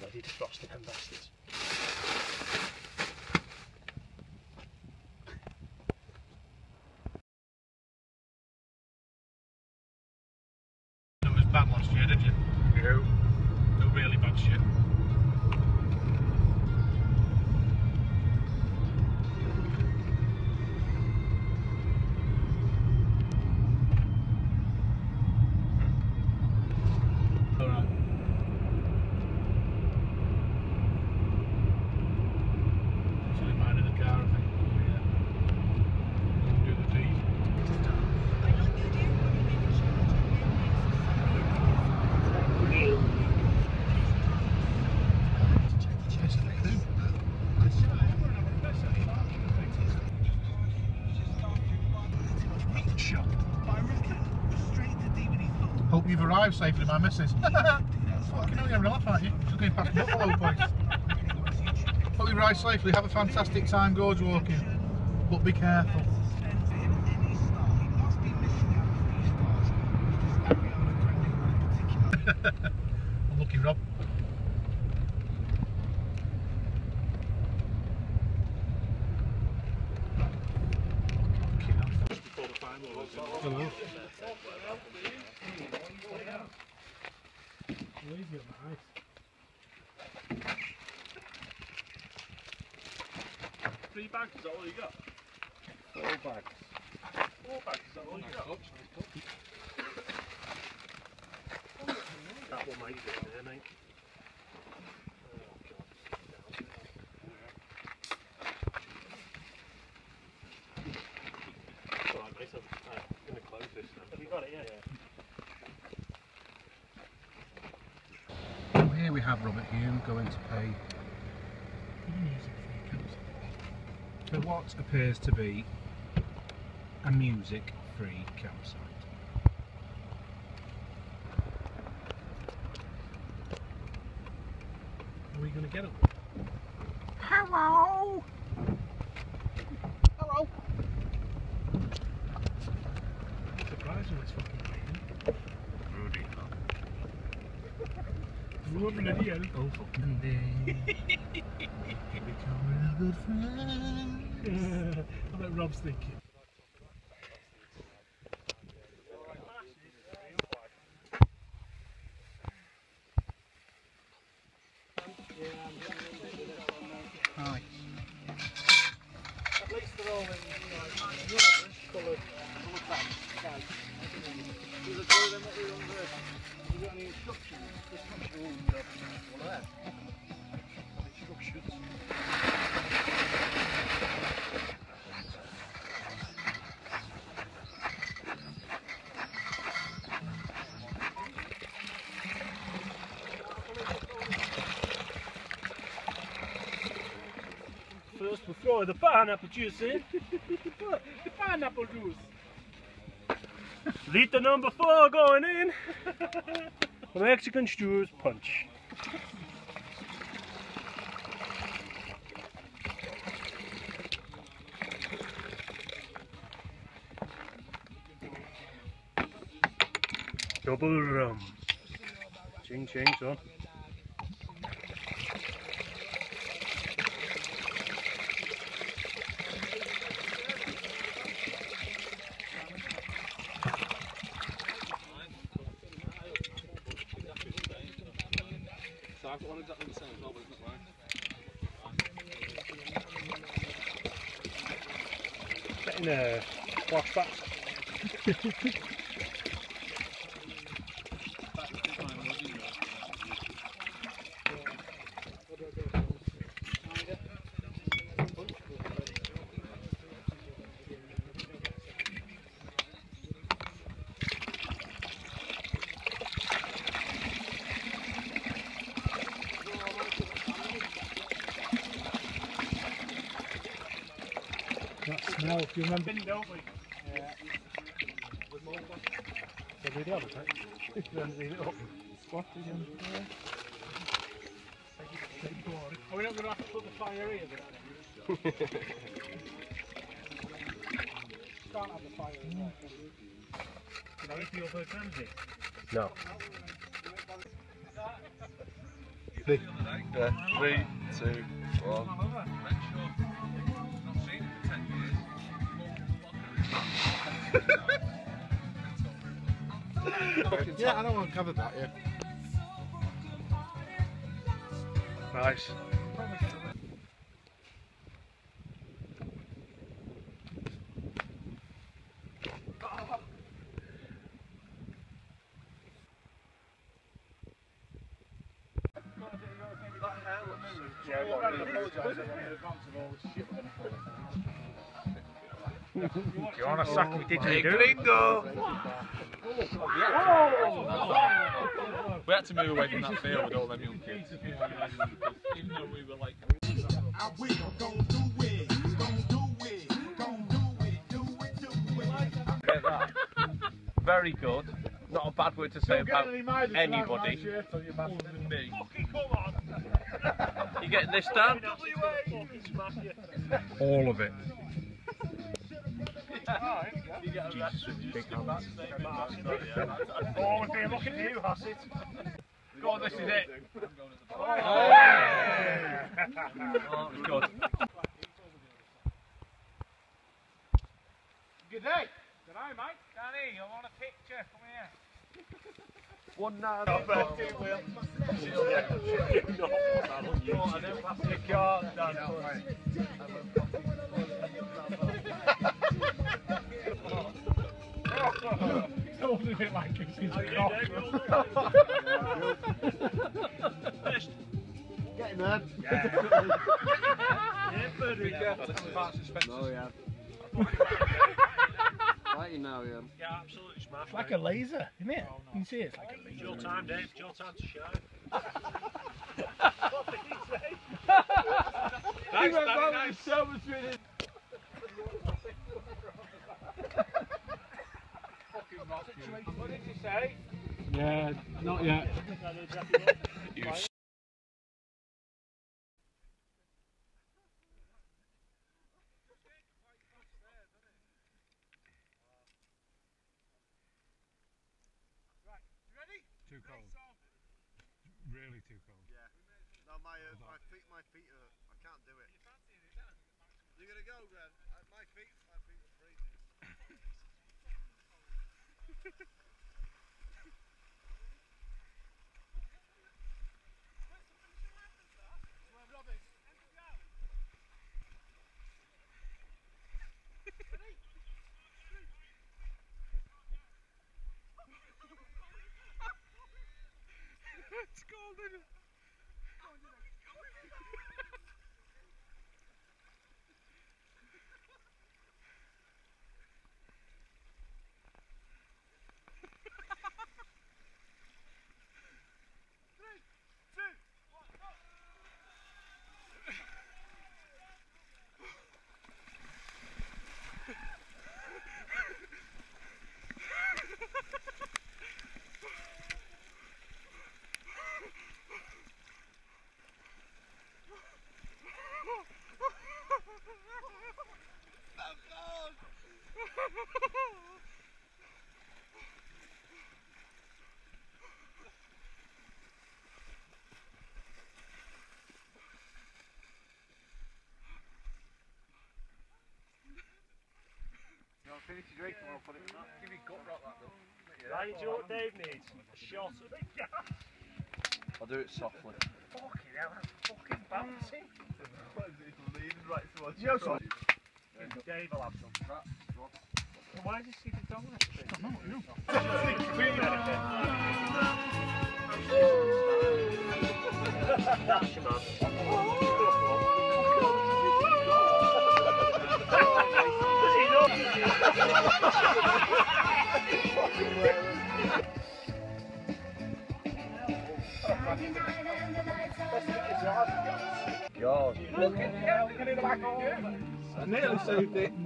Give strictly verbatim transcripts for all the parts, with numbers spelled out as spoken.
bloody defrosted them bastards. It was bad last year, did you? No. No really bad shit. Hope you've arrived safely, my missus. Fucking hell, you're having a laugh, aren't you? Just going past Buffalo Place. Hope you arrived safely, have a fantastic time gorge walking, but be careful. Unlucky Rob. Hello. Three bags, is that all you got? Four bags. Four bags, is that all you got? That one might be in there, mate. Oh, God. Alright, mate, I'm going to close this now. Have you got it, yeah? Yeah. Here we have Robert Hume going to pay for what appears to be a music-free campsite. Are we going to get up? Hello! Hello! I'm surprised when it's fucking raining. Rudy. Ruben and Ian. Oh fucking day. Becoming a good friend. I bet Rob's thinking. Hi. At least they're all in coloured pants. There's a two of them that are under. Have you got any instructions? Instructions. One of them. Instructions. First we throw the pineapple juice in. The pineapple juice. Liter number four going in. The Mexican stews punch. Double rum. Ching ching son. I've got one exactly the same as well, but it's not mine. Getting a flashback. That smell, do you remember? Yeah. So do the other thing. Then leave it up. Squat again. Yeah. Are we not going to have to put the fire here then? Can't have the fire in there. Can I eat your bird frenzy? No. Ready? Yeah. Three, two, one. Yeah, I don't want to cover that, yeah. Nice. Do you want to suck me Hey, gringo! We had to move away from that field with all them young kids. Even though we were like... Get that. Very good. Not a bad word to say about anybody. Other than me. You getting this down? all of it? Oh, we've been looking at you, Hassett. Go on, this is it. Oh, good. Good day. Good day, mate. Danny, I want a picture. Come here. One nine. You can't, Dan. Holding it like it's his cock. Getting there. Yeah. Be careful, this is part suspension. Oh yeah. Right, you know, yeah. Yeah, absolutely smash. It's like a laser, isn't it? You can see it's like a laser. It's your time, Dave. It's your time to shine. Thanks, Danny. Nice. So much with What did you say? Yeah, not yet. You Too cold. Really too cold. Yeah. No, my uh, my feet, my feet are. I can't do it. You're gonna go, Glenn. Uh, my feet, my feet are freezing. It's cold, isn't it? Finish your drink and I'll put it in that. Give me gut rock that though. Right, do you know what Dave needs? A shot of the gas. I'll do it softly. Fucking hell, that's fucking bouncy. Right towards You know something? Dave will have some. Why is he sticking tongue with it? I don't know. That's your man. God. I nearly saved it.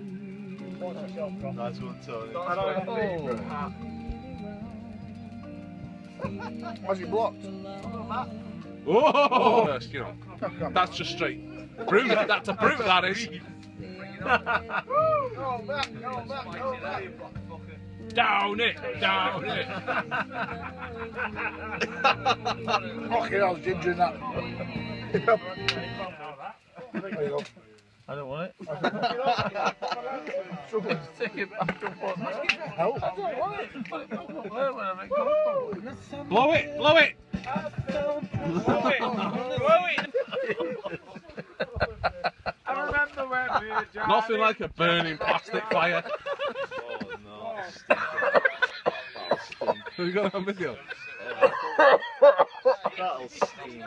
Nice one, Tony. Oh. Was it blocked? Oh! First, you know, that's just straight. Prove it. That's a proof that is. Go back, go back, go back. Down it, down it. Fucking hell, ginger in that. There you go. I don't want it. Stick it back and forth. Hell. I don't want it. Put it back up there when I make it. Blow it, blow it. Blow it, blow it. I remember when we were driving. Nothing like a burning plastic fire. Oh no. Have you got it on video? That'll steam.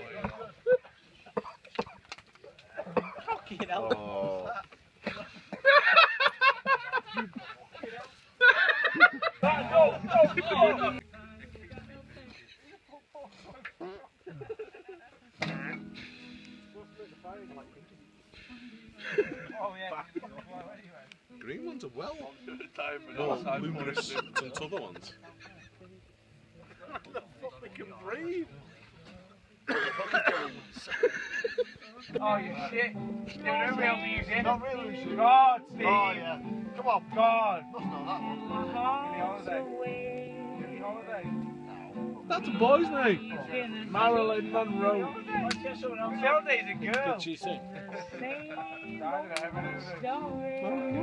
Fucking hell. Oh. Green ones are well. More luminous than other ones. They can breathe. Oh, you shit. They were never able to use it. Not really, Steve. God, Steve. Oh, yeah. Come on. God. Must know that one. Give me holiday. Give me holiday. That's a boy's name. Marilyn Monroe. Holiday is a girl. Did she sing? I don't know.